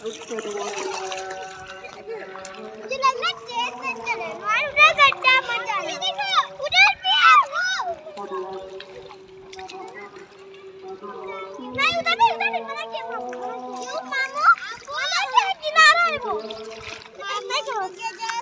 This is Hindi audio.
मुझे लग रहा है तेज सेंटर है और उधर गड्ढा मत जाना देखो उधर भी है वो नहीं उधर मना क्या क्यों मामू मना क्या किनारा है वो नहीं करो